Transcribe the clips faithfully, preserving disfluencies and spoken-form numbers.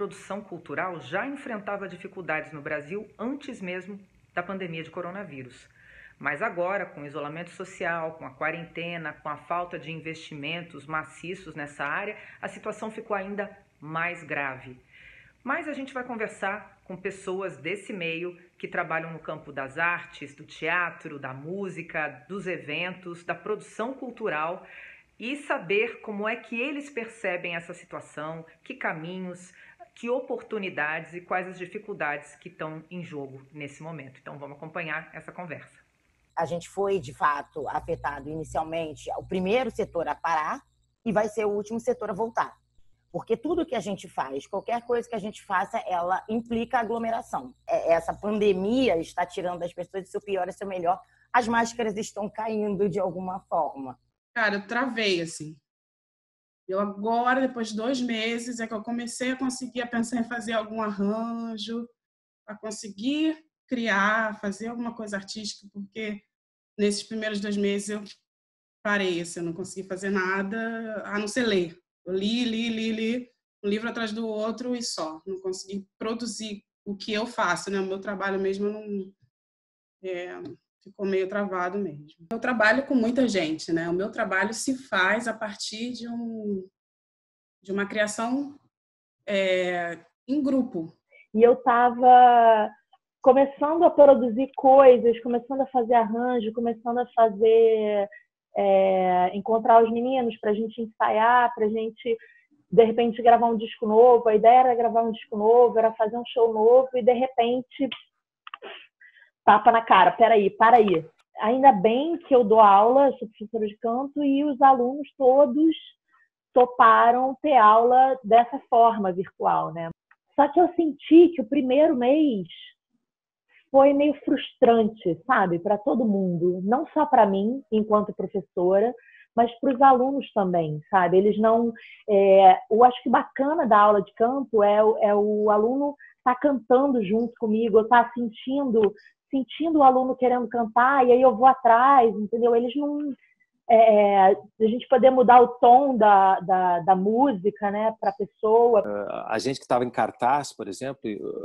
produção cultural já enfrentava dificuldades no Brasil antes mesmo da pandemia de coronavírus. Mas agora, com o isolamento social, com a quarentena, com a falta de investimentos maciços nessa área, a situação ficou ainda mais grave. Mas a gente vai conversar com pessoas desse meio que trabalham no campo das artes, do teatro, da música, dos eventos, da produção cultural e saber como é que eles percebem essa situação, que caminhos, que oportunidades e quais as dificuldades que estão em jogo nesse momento. Então vamos acompanhar essa conversa. A gente foi, de fato, afetado inicialmente, o primeiro setor a parar e vai ser o último setor a voltar. Porque tudo que a gente faz, qualquer coisa que a gente faça, ela implica aglomeração. Essa pandemia está tirando das pessoas do seu pior e seu melhor. As máscaras estão caindo de alguma forma. Cara, eu travei, assim. Eu agora, depois de dois meses, é que eu comecei a conseguir a pensar em fazer algum arranjo, a conseguir criar, fazer alguma coisa artística, porque nesses primeiros dois meses eu parei, assim, eu não consegui fazer nada, a não ser ler. Eu li, li, li, li, um livro atrás do outro e só. Não consegui produzir o que eu faço, né? O meu trabalho mesmo não... É, ficou meio travado mesmo. Eu trabalho com muita gente, né? O meu trabalho se faz a partir de, um, de uma criação é, em grupo. E eu estava começando a produzir coisas, começando a fazer arranjo, começando a fazer... É, encontrar os meninos para a gente ensaiar, para a gente, de repente, gravar um disco novo. A ideia era gravar um disco novo, era fazer um show novo e, de repente, tapa na cara. Peraí, para aí. Ainda bem que eu dou aula, sou professora de canto, e os alunos todos toparam ter aula dessa forma virtual, né? Só que eu senti que o primeiro mês foi meio frustrante, sabe, para todo mundo, não só para mim, enquanto professora, mas para os alunos também, sabe? Eles não... É, eu acho que bacana da aula de canto é, é o aluno estar tá cantando junto comigo, estar tá sentindo, sentindo o aluno querendo cantar, e aí eu vou atrás, entendeu? Eles não... É, a gente poder mudar o tom da, da, da música, né, para a pessoa. A gente que estava em cartaz, por exemplo...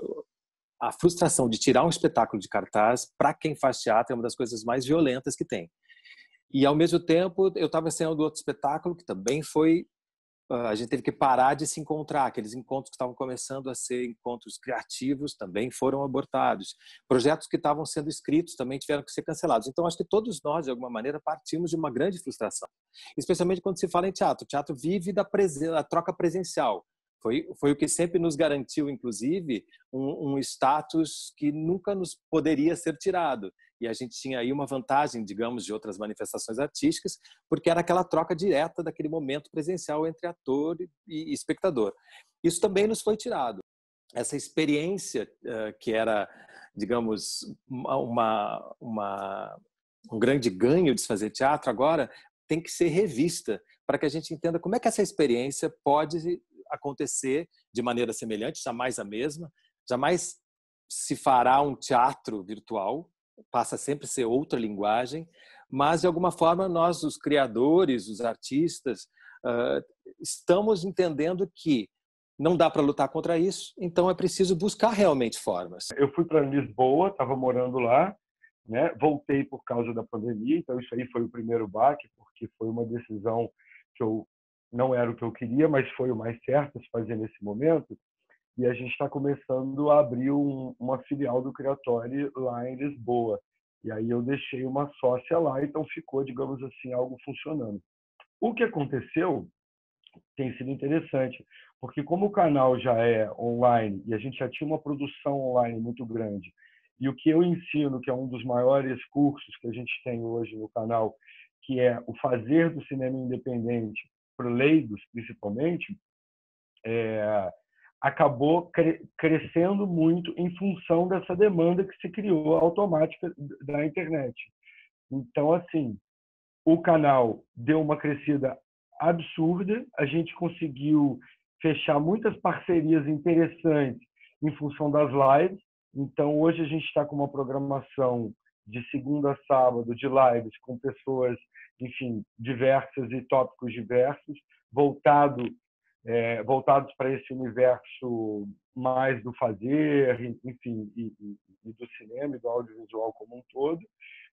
A frustração de tirar um espetáculo de cartaz, para quem faz teatro, é uma das coisas mais violentas que tem. E, ao mesmo tempo, eu estava saindo do outro espetáculo, que também foi... A gente teve que parar de se encontrar. Aqueles encontros que estavam começando a ser encontros criativos também foram abortados. Projetos que estavam sendo escritos também tiveram que ser cancelados. Então, acho que todos nós, de alguma maneira, partimos de uma grande frustração. Especialmente quando se fala em teatro. O teatro vive da, presen- da troca presencial. Foi, foi o que sempre nos garantiu, inclusive, um, um status que nunca nos poderia ser tirado. E a gente tinha aí uma vantagem, digamos, de outras manifestações artísticas, porque era aquela troca direta daquele momento presencial entre ator e espectador. Isso também nos foi tirado. Essa experiência uh, que era, digamos, uma, uma, um grande ganho de se fazer teatro, agora tem que ser revista para que a gente entenda como é que essa experiência pode acontecer de maneira semelhante, jamais a mesma, jamais se fará um teatro virtual, passa sempre a ser outra linguagem, mas de alguma forma nós, os criadores, os artistas, uh, estamos entendendo que não dá para lutar contra isso, então é preciso buscar realmente formas. Eu fui para Lisboa, estava morando lá, né? Voltei por causa da pandemia, então isso aí foi o primeiro baque, porque foi uma decisão que eu não era o que eu queria, mas foi o mais certo a se fazer nesse momento. E a gente está começando a abrir um, uma filial do Criatório lá em Lisboa. E aí eu deixei uma sócia lá, então ficou, digamos assim, algo funcionando. O que aconteceu tem sido interessante, porque como o canal já é online e a gente já tinha uma produção online muito grande, e o que eu ensino, que é um dos maiores cursos que a gente tem hoje no canal, que é o fazer do cinema independente para leigos, principalmente, é, acabou cre crescendo muito em função dessa demanda que se criou automática da internet. Então, assim, o canal deu uma crescida absurda, a gente conseguiu fechar muitas parcerias interessantes em função das lives. Então, hoje a gente está com uma programação de segunda a sábado de lives com pessoas, enfim, diversas e tópicos diversos, voltado é, voltados para esse universo mais do fazer, enfim, e, e, e do cinema e do audiovisual como um todo.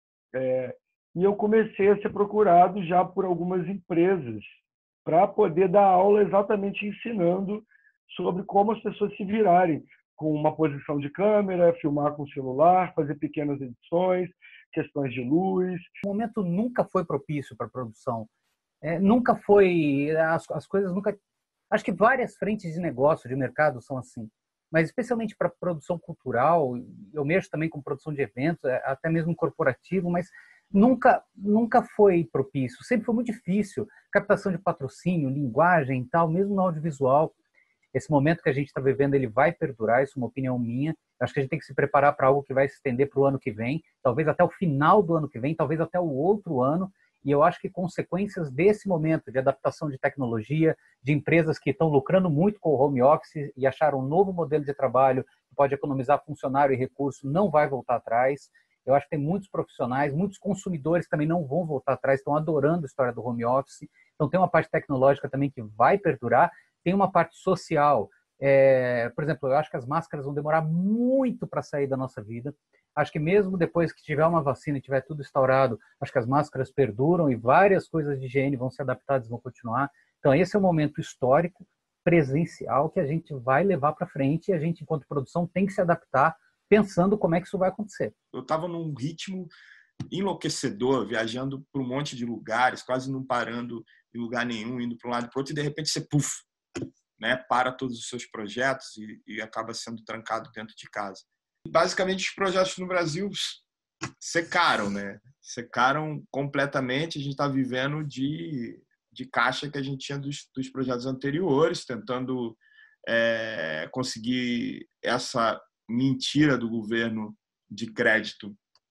É, e eu comecei a ser procurado já por algumas empresas para poder dar aula exatamente ensinando sobre como as pessoas se virarem com uma posição de câmera, filmar com o celular, fazer pequenas edições, questões de luz. O momento nunca foi propício para a produção. É, nunca foi... As, as coisas nunca... Acho que várias frentes de negócio, de mercado são assim. Mas especialmente para produção cultural, eu mexo também com produção de eventos, até mesmo corporativo, mas nunca, nunca foi propício. Sempre foi muito difícil. Captação de patrocínio, linguagem e tal, mesmo no audiovisual. Esse momento que a gente está vivendo, ele vai perdurar, isso é uma opinião minha. Acho que a gente tem que se preparar para algo que vai se estender para o ano que vem, talvez até o final do ano que vem, talvez até o outro ano. E eu acho que consequências desse momento de adaptação de tecnologia, de empresas que estão lucrando muito com o home office e acharam um novo modelo de trabalho que pode economizar funcionário e recurso, não vai voltar atrás. Eu acho que tem muitos profissionais, muitos consumidores que também não vão voltar atrás, estão adorando a história do home office. Então tem uma parte tecnológica também que vai perdurar. Tem uma parte social, é, por exemplo, eu acho que as máscaras vão demorar muito para sair da nossa vida. Acho que mesmo depois que tiver uma vacina e tiver tudo instaurado, acho que as máscaras perduram e várias coisas de higiene vão ser adaptadas, vão continuar. Então esse é um momento histórico, presencial, que a gente vai levar para frente e a gente, enquanto produção, tem que se adaptar pensando como é que isso vai acontecer. Eu estava num ritmo enlouquecedor, viajando por um monte de lugares, quase não parando em lugar nenhum, indo para um lado e para o outro, e de repente você, puf, né, para todos os seus projetos e, e acaba sendo trancado dentro de casa. Basicamente, os projetos no Brasil secaram, né? Secaram completamente. A gente está vivendo de, de caixa que a gente tinha dos, dos projetos anteriores, tentando é, conseguir essa mentira do governo de crédito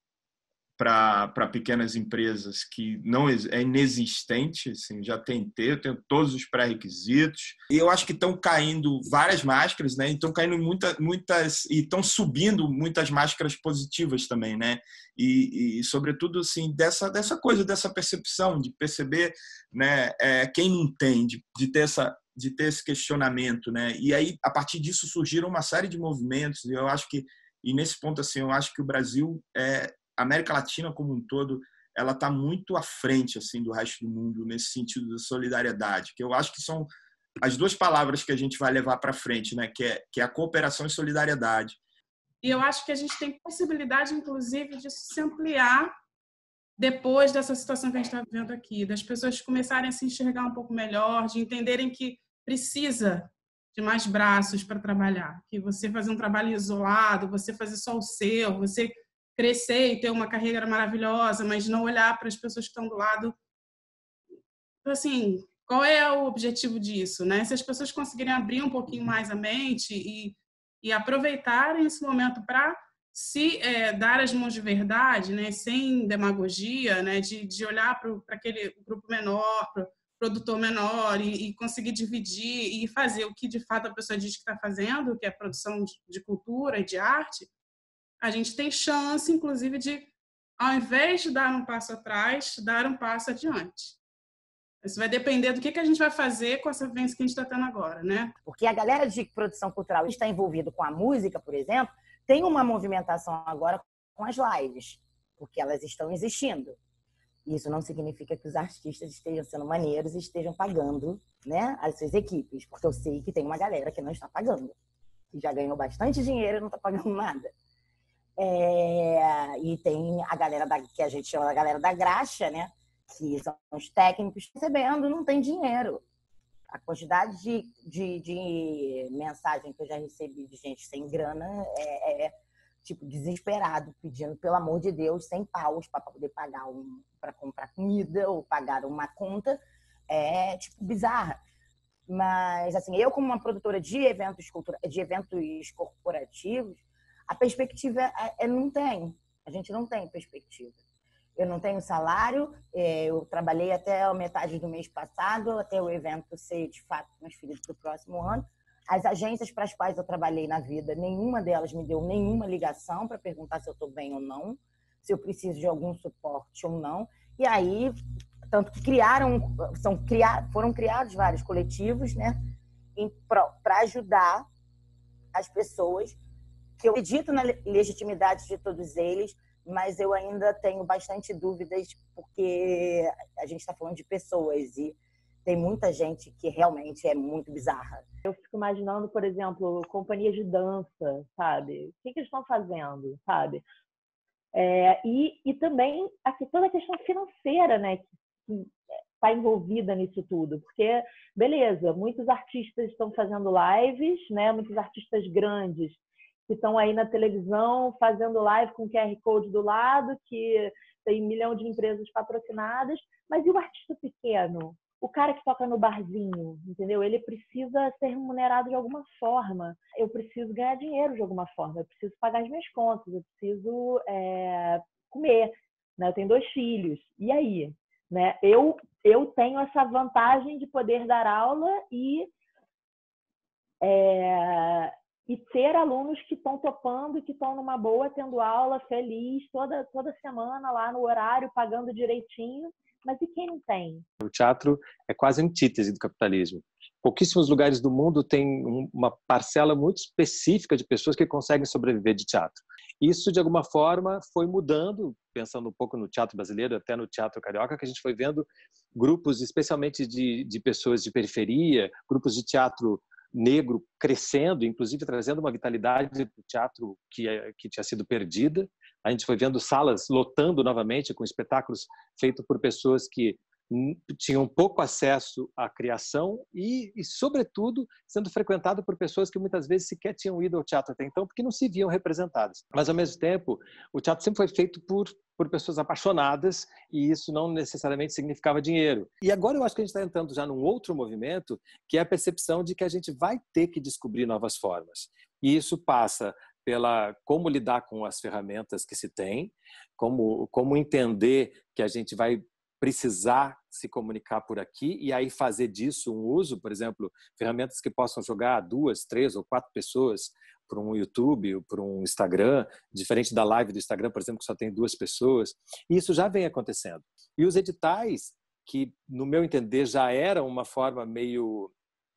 para pequenas empresas que não é inexistente, assim, já tentei, eu tenho todos os pré-requisitos. E eu acho que estão caindo várias máscaras, né? Estão caindo muita, muitas e estão subindo muitas máscaras positivas também, né? E, e sobretudo assim dessa dessa coisa, dessa percepção de perceber, né? É, quem não tem, de, de ter essa de ter esse questionamento, né? E aí a partir disso surgiram uma série de movimentos. E eu acho que e nesse ponto assim eu acho que o Brasil é a América Latina como um todo, ela está muito à frente assim do resto do mundo nesse sentido da solidariedade, que eu acho que são as duas palavras que a gente vai levar para frente, né? Que é, que é a cooperação e solidariedade. E eu acho que a gente tem possibilidade, inclusive, de se ampliar depois dessa situação que a gente está vivendo aqui, das pessoas começarem a se enxergar um pouco melhor, de entenderem que precisa de mais braços para trabalhar, que você fazer um trabalho isolado, você fazer só o seu, você crescer e ter uma carreira maravilhosa, mas não olhar para as pessoas que estão do lado. Então, assim, qual é o objetivo disso, né? Se as pessoas conseguirem abrir um pouquinho mais a mente e, e aproveitarem esse momento para se é, dar as mãos de verdade, né? Sem demagogia, né? De, de olhar para aquele grupo menor, para o produtor menor e, e conseguir dividir e fazer o que de fato a pessoa diz que está fazendo, que é a produção de, de cultura e de arte, a gente tem chance, inclusive, de, ao invés de dar um passo atrás, dar um passo adiante. Isso vai depender do que, que a gente vai fazer com essa vivência que a gente está tendo agora, né? Porque a galera de produção cultural está envolvida com a música, por exemplo, tem uma movimentação agora com as lives, porque elas estão existindo. Isso não significa que os artistas estejam sendo maneiros e estejam pagando, né, as suas equipes, porque eu sei que tem uma galera que não está pagando, que já ganhou bastante dinheiro e não está pagando nada. É, e tem a galera da, que a gente chama a galera da graxa, né? Que são os técnicos recebendo, não tem dinheiro. A quantidade de, de, de mensagem que eu já recebi de gente sem grana é, é tipo desesperado, pedindo, pelo amor de Deus, cem paus para poder pagar um, para comprar comida ou pagar uma conta, é tipo bizarra. Mas assim, eu como uma produtora de eventos cultura, de eventos corporativos, a perspectiva é, é, não tem. A gente não tem perspectiva. Eu não tenho salário, eu trabalhei até a metade do mês passado, até o evento ser, de fato, transferido para o próximo ano. As agências para as quais eu trabalhei na vida, nenhuma delas me deu nenhuma ligação para perguntar se eu estou bem ou não, se eu preciso de algum suporte ou não. E aí, tanto que criaram, são, foram criados vários coletivos, né? para ajudar as pessoas, que eu acredito na legitimidade de todos eles, mas eu ainda tenho bastante dúvidas, porque a gente está falando de pessoas e tem muita gente que realmente é muito bizarra. Eu fico imaginando, por exemplo, companhias de dança, sabe? O que, que eles estão fazendo, sabe? É, e, e também aqui, toda a questão financeira, né, que está envolvida nisso tudo. Porque, beleza, muitos artistas estão fazendo lives, né, muitos artistas grandes que estão aí na televisão fazendo live com Q R Code do lado, que tem um milhão de empresas patrocinadas, mas e o artista pequeno? O cara que toca no barzinho, entendeu? Ele precisa ser remunerado de alguma forma. Eu preciso ganhar dinheiro de alguma forma. Eu preciso pagar as minhas contas. Eu preciso é, comer. Né? Eu tenho dois filhos. E aí? Né? Eu, eu tenho essa vantagem de poder dar aula e, é, e ter alunos que estão topando, que estão numa boa, tendo aula, feliz, toda, toda semana lá no horário, pagando direitinho. Mas e quem não tem? O teatro é quase a antítese do capitalismo. Pouquíssimos lugares do mundo têm uma parcela muito específica de pessoas que conseguem sobreviver de teatro. Isso, de alguma forma, foi mudando, pensando um pouco no teatro brasileiro, até no teatro carioca, que a gente foi vendo grupos, especialmente de, de pessoas de periferia, grupos de teatro negro crescendo, inclusive trazendo uma vitalidade do teatro que, que tinha sido perdida. A gente foi vendo salas lotando novamente com espetáculos feitos por pessoas que tinham pouco acesso à criação e, e, sobretudo, sendo frequentado por pessoas que muitas vezes sequer tinham ido ao teatro até então, porque não se viam representadas. Mas, ao mesmo tempo, o teatro sempre foi feito por, por pessoas apaixonadas e isso não necessariamente significava dinheiro. E agora eu acho que a gente está entrando já num outro movimento, que é a percepção de que a gente vai ter que descobrir novas formas. E isso passa pela como lidar com as ferramentas que se tem, como, como entender que a gente vai precisar se comunicar por aqui e aí fazer disso um uso, por exemplo, ferramentas que possam jogar duas, três ou quatro pessoas por um YouTube ou por um Instagram, diferente da live do Instagram, por exemplo, que só tem duas pessoas. E isso já vem acontecendo. E os editais, que no meu entender já era uma forma meio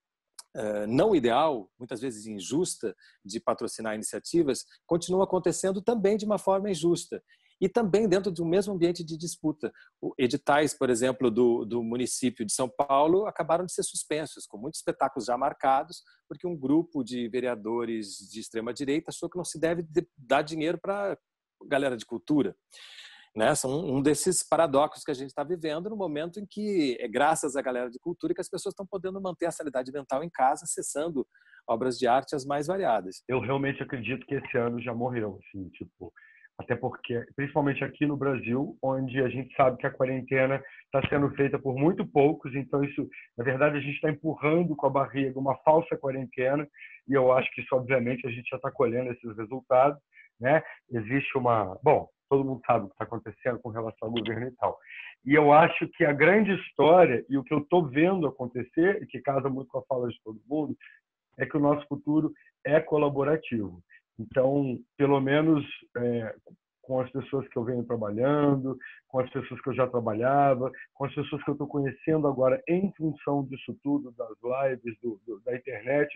Uh, não ideal, muitas vezes injusta, de patrocinar iniciativas, continua acontecendo também de uma forma injusta. E também dentro de um mesmo ambiente de disputa. O editais, por exemplo, do, do município de São Paulo acabaram de ser suspensos, com muitos espetáculos já marcados, porque um grupo de vereadores de extrema-direita achou que não se deve dar dinheiro para a galera de cultura. Né? São um desses paradoxos que a gente está vivendo no momento em que é graças à galera de cultura que as pessoas estão podendo manter a sanidade mental em casa, acessando obras de arte as mais variadas. Eu realmente acredito que esse ano já morreu, assim, tipo, até porque, principalmente aqui no Brasil, onde a gente sabe que a quarentena está sendo feita por muito poucos, então isso, na verdade, a gente está empurrando com a barriga uma falsa quarentena, e eu acho que isso, obviamente, a gente já está colhendo esses resultados, né? Existe uma... Bom, todo mundo sabe o que está acontecendo com relação ao governo e tal. E eu acho que a grande história, e o que eu estou vendo acontecer, e que casa muito com a fala de todo mundo, é que o nosso futuro é colaborativo. Então, pelo menos é, com as pessoas que eu venho trabalhando, com as pessoas que eu já trabalhava, com as pessoas que eu estou conhecendo agora em função disso tudo, das lives, do, do, da internet,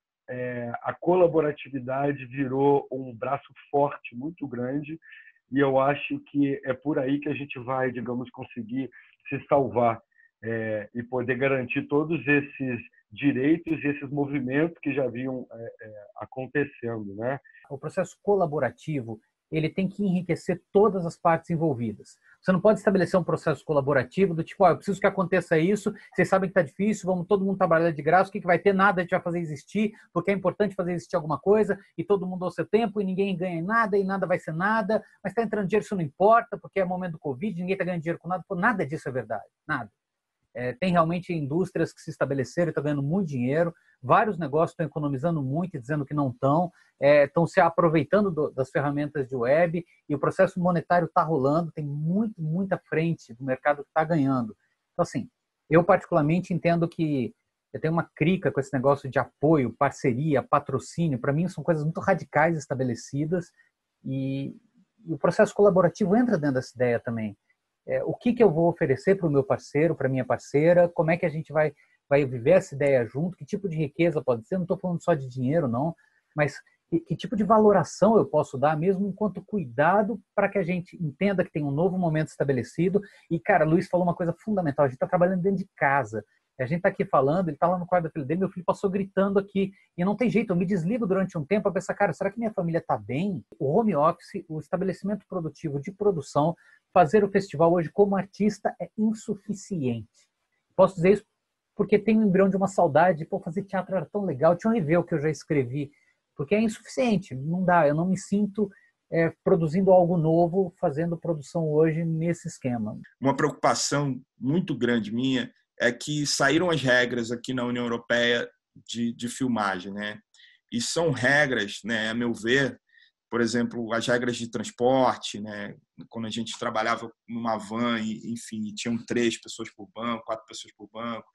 é, a colaboratividade virou um braço forte muito grande. E eu acho que é por aí que a gente vai, digamos, conseguir se salvar é, e poder garantir todos esses direitos e esses movimentos que já vinham é, é, acontecendo, né? O processo colaborativo, ele tem que enriquecer todas as partes envolvidas. Você não pode estabelecer um processo colaborativo do tipo, oh, eu preciso que aconteça isso, vocês sabem que está difícil, vamos todo mundo trabalhar de graça, o que, que vai ter? Nada, a gente vai fazer existir, porque é importante fazer existir alguma coisa, e todo mundo ao seu tempo, e ninguém ganha nada, e nada vai ser nada, mas está entrando dinheiro, isso não importa, porque é momento do Covid, ninguém está ganhando dinheiro com nada, pô, nada disso é verdade, nada. É, tem realmente indústrias que se estabeleceram e estão ganhando muito dinheiro, vários negócios estão economizando muito e dizendo que não estão, é, estão se aproveitando do, das ferramentas de web e o processo monetário está rolando, tem muito, muita frente do mercado que está ganhando. Então, assim, eu particularmente entendo que eu tenho uma crica com esse negócio de apoio, parceria, patrocínio, para mim são coisas muito radicais estabelecidas e, e o processo colaborativo entra dentro dessa ideia também. É, o que, que eu vou oferecer para o meu parceiro, para a minha parceira, como é que a gente vai vai viver essa ideia junto, que tipo de riqueza pode ser, não estou falando só de dinheiro, não, mas que, que tipo de valoração eu posso dar, mesmo enquanto cuidado, para que a gente entenda que tem um novo momento estabelecido. E, cara, o Luiz falou uma coisa fundamental, a gente está trabalhando dentro de casa, a gente está aqui falando, ele está lá no quarto da filha dele, meu filho passou gritando aqui, e não tem jeito, eu me desligo durante um tempo para pensar, cara, será que minha família está bem? O home office, o estabelecimento produtivo de produção, fazer o festival hoje como artista é insuficiente. Posso dizer isso porque tenho um embrião de uma saudade, pô, fazer teatro era tão legal, deixa eu rever o que eu já escrevi, porque é insuficiente, não dá, eu não me sinto é, produzindo algo novo, fazendo produção hoje nesse esquema. Uma preocupação muito grande minha é que saíram as regras aqui na União Europeia de, de filmagem, né? E são regras, né, a meu ver, por exemplo, as regras de transporte, né? Quando a gente trabalhava numa van, e, enfim, tinham três pessoas por banco, quatro pessoas por banco,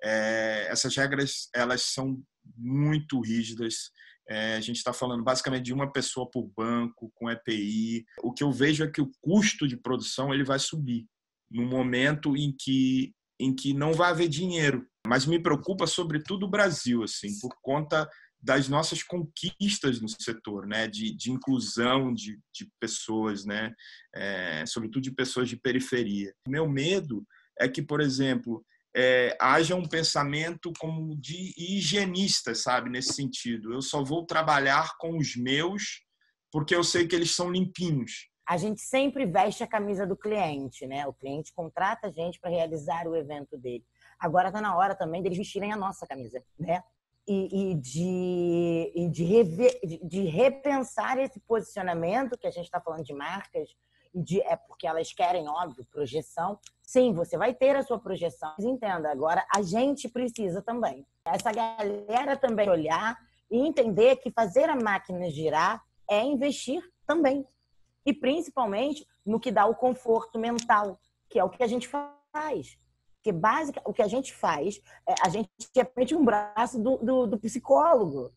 é, essas regras elas são muito rígidas. É, a gente está falando basicamente de uma pessoa por banco, com E P I. O que eu vejo é que o custo de produção ele vai subir no momento em que em que não vai haver dinheiro. Mas me preocupa sobretudo o Brasil, assim, por conta das nossas conquistas no setor, né, de, de inclusão de, de pessoas, né, é, sobretudo de pessoas de periferia. O meu medo é que, por exemplo, é, haja um pensamento como de higienista, sabe, nesse sentido. Eu só vou trabalhar com os meus porque eu sei que eles são limpinhos. A gente sempre veste a camisa do cliente, né? O cliente contrata a gente para realizar o evento dele. Agora está na hora também deles vestirem a nossa camisa, né? E, e, de, e de, rever, de, de repensar esse posicionamento que a gente está falando de marcas, e de, é porque elas querem, óbvio, projeção. Sim, você vai ter a sua projeção, mas entenda, agora a gente precisa também. Essa galera também olhar e entender que fazer a máquina girar é investir também. E principalmente no que dá o conforto mental, que é o que a gente faz. Porque básica, o que a gente faz, é, a gente é um braço do, do, do psicólogo.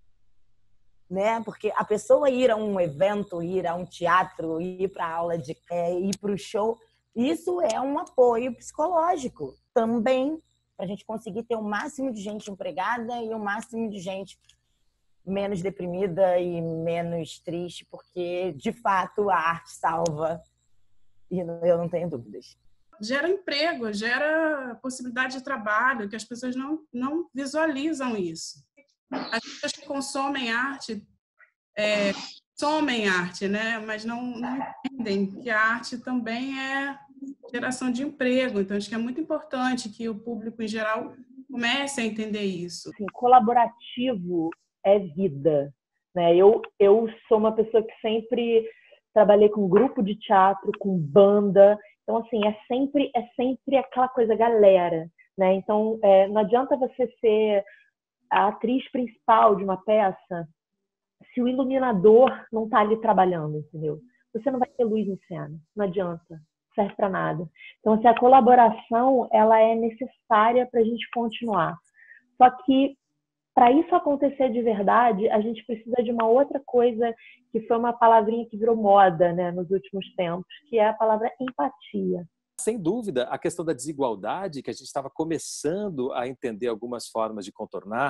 Né? Porque a pessoa ir a um evento, ir a um teatro, ir para a aula, de, é, ir para o show, isso é um apoio psicológico também, para a gente conseguir ter o máximo de gente empregada e o máximo de gente menos deprimida e menos triste, porque, de fato, a arte salva, e eu não tenho dúvidas. Gera emprego, gera possibilidade de trabalho, que as pessoas não, não visualizam isso. As pessoas que consomem arte, é, consomem arte, né? Mas não, não entendem que a arte também é geração de emprego. Então, acho que é muito importante que o público, em geral, comece a entender isso. Assim, colaborativo é vida, né? Eu, eu sou uma pessoa que sempre trabalhei com grupo de teatro, com banda. Então, assim, é sempre, é sempre aquela coisa galera, né? Então, é, não adianta você ser a atriz principal de uma peça se o iluminador não está ali trabalhando, entendeu? Você não vai ter luz em cena, não adianta, não serve para nada. Então, assim, a colaboração, ela é necessária para a gente continuar. Só que, para isso acontecer de verdade, a gente precisa de uma outra coisa que foi uma palavrinha que virou moda, né, nos últimos tempos, que é a palavra empatia. Sem dúvida, a questão da desigualdade, que a gente estava começando a entender algumas formas de contornar,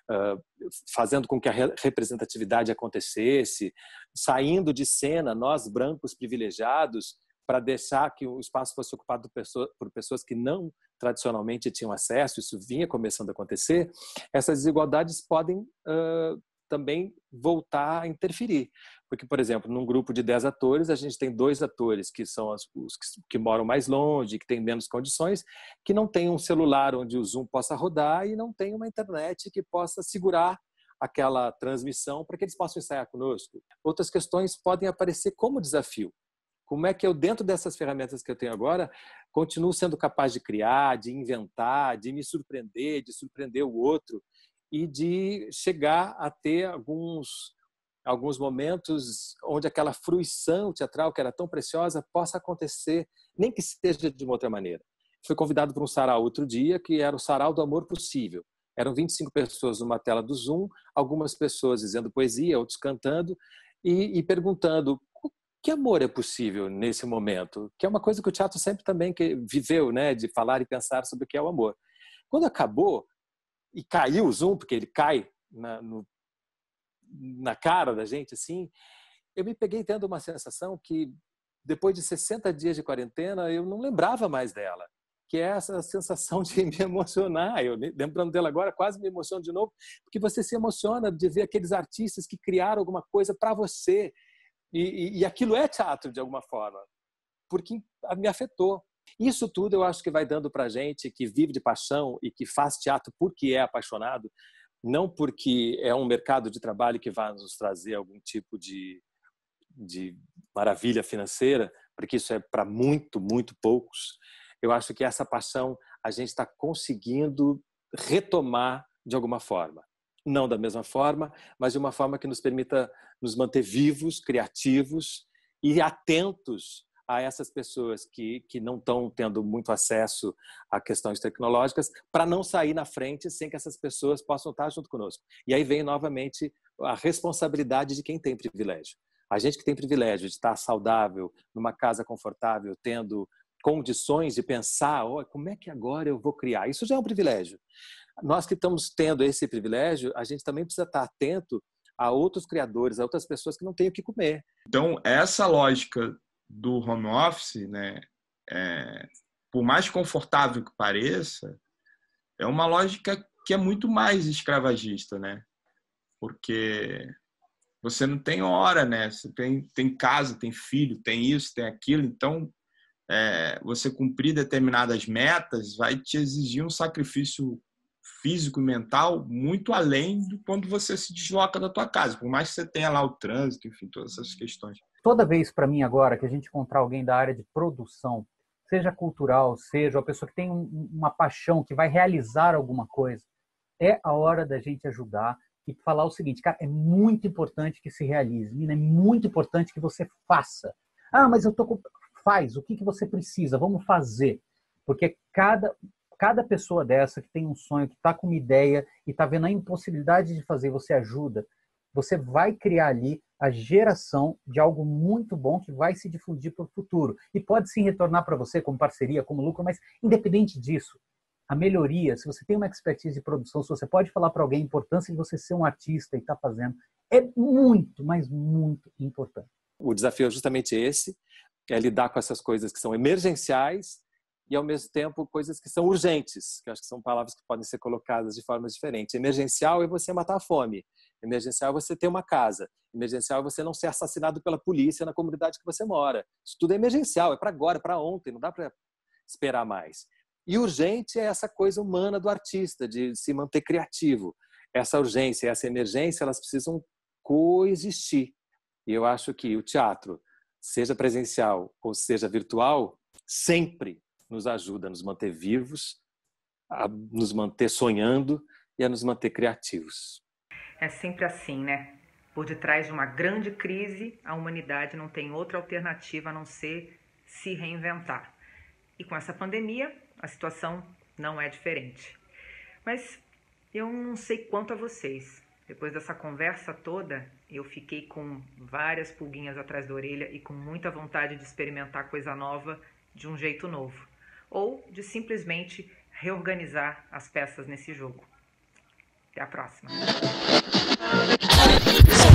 fazendo com que a representatividade acontecesse, saindo de cena, nós brancos privilegiados, para deixar que o espaço fosse ocupado por pessoas que não tradicionalmente tinham acesso, isso vinha começando a acontecer, essas desigualdades podem uh, também voltar a interferir. Porque, por exemplo, num grupo de dez atores, a gente tem dois atores que são os que, que moram mais longe, que têm menos condições, que não têm um celular onde o Zoom possa rodar e não tem uma internet que possa segurar aquela transmissão para que eles possam ensaiar conosco. Outras questões podem aparecer como desafio. Como é que eu, dentro dessas ferramentas que eu tenho agora, continuo sendo capaz de criar, de inventar, de me surpreender, de surpreender o outro e de chegar a ter alguns, alguns momentos onde aquela fruição teatral que era tão preciosa possa acontecer, nem que seja de uma outra maneira. Fui convidado para um sarau outro dia, que era o Sarau do Amor Possível. Eram vinte e cinco pessoas numa tela do Zoom, algumas pessoas dizendo poesia, outros cantando e, e perguntando que amor é possível nesse momento, que é uma coisa que o teatro sempre também viveu, né, de falar e pensar sobre o que é o amor. Quando acabou e caiu o Zoom, porque ele cai na, no, na cara da gente, assim, eu me peguei tendo uma sensação que, depois de sessenta dias de quarentena, eu não lembrava mais dela, que é essa sensação de me emocionar. Eu, lembrando dela agora, quase me emociono de novo, porque você se emociona de ver aqueles artistas que criaram alguma coisa para você. E, e, e aquilo é teatro, de alguma forma, porque me afetou. Isso tudo eu acho que vai dando para a gente que vive de paixão e que faz teatro porque é apaixonado, não porque é um mercado de trabalho que vai nos trazer algum tipo de, de maravilha financeira, porque isso é para muito, muito poucos. Eu acho que essa paixão a gente está conseguindo retomar de alguma forma. Não da mesma forma, mas de uma forma que nos permita nos manter vivos, criativos e atentos a essas pessoas que, que não estão tendo muito acesso a questões tecnológicas, para não sair na frente sem que essas pessoas possam estar junto conosco. E aí vem novamente a responsabilidade de quem tem privilégio. A gente que tem privilégio de estar saudável, numa casa confortável, tendo condições de pensar, oh, como é que agora eu vou criar? Isso já é um privilégio. Nós que estamos tendo esse privilégio, a gente também precisa estar atento a outros criadores, a outras pessoas que não têm o que comer. Então, essa lógica do home office, né, é, por mais confortável que pareça, é uma lógica que é muito mais escravagista, né? Porque você não tem hora, né? Você tem, tem casa, tem filho, tem isso, tem aquilo. Então, é, você cumprir determinadas metas vai te exigir um sacrifício físico e mental muito além do quando você se desloca da tua casa, por mais que você tenha lá o trânsito, enfim, todas essas questões. Toda vez para mim agora que a gente encontrar alguém da área de produção, seja cultural, seja uma pessoa que tem um, uma paixão, que vai realizar alguma coisa, é a hora da gente ajudar e falar o seguinte, cara, é muito importante que se realize, é muito importante que você faça. Ah, mas eu tô com... Faz, o que, que você precisa, vamos fazer. Porque cada, cada pessoa dessa que tem um sonho, que está com uma ideia e está vendo a impossibilidade de fazer, você ajuda, você vai criar ali a geração de algo muito bom que vai se difundir para o futuro. E pode sim retornar para você como parceria, como lucro, mas independente disso, a melhoria, se você tem uma expertise de produção, se você pode falar para alguém a importância de você ser um artista e estar tá fazendo, é muito, mas muito importante. O desafio é justamente esse, é lidar com essas coisas que são emergenciais e, ao mesmo tempo, coisas que são urgentes, que eu acho que são palavras que podem ser colocadas de formas diferentes. Emergencial é você matar a fome. Emergencial é você ter uma casa. Emergencial é você não ser assassinado pela polícia na comunidade que você mora. Isso tudo é emergencial, é para agora, é para ontem, não dá para esperar mais. E urgente é essa coisa humana do artista, de se manter criativo. Essa urgência, essa emergência, elas precisam coexistir. E eu acho que o teatro, seja presencial ou seja virtual, sempre nos ajuda a nos manter vivos, a nos manter sonhando e a nos manter criativos. É sempre assim, né? Por detrás de uma grande crise, a humanidade não tem outra alternativa a não ser se reinventar. E com essa pandemia, a situação não é diferente. Mas eu não sei quanto a vocês. Depois dessa conversa toda, eu fiquei com várias pulguinhas atrás da orelha e com muita vontade de experimentar coisa nova de um jeito novo. Ou de simplesmente reorganizar as peças nesse jogo. Até a próxima!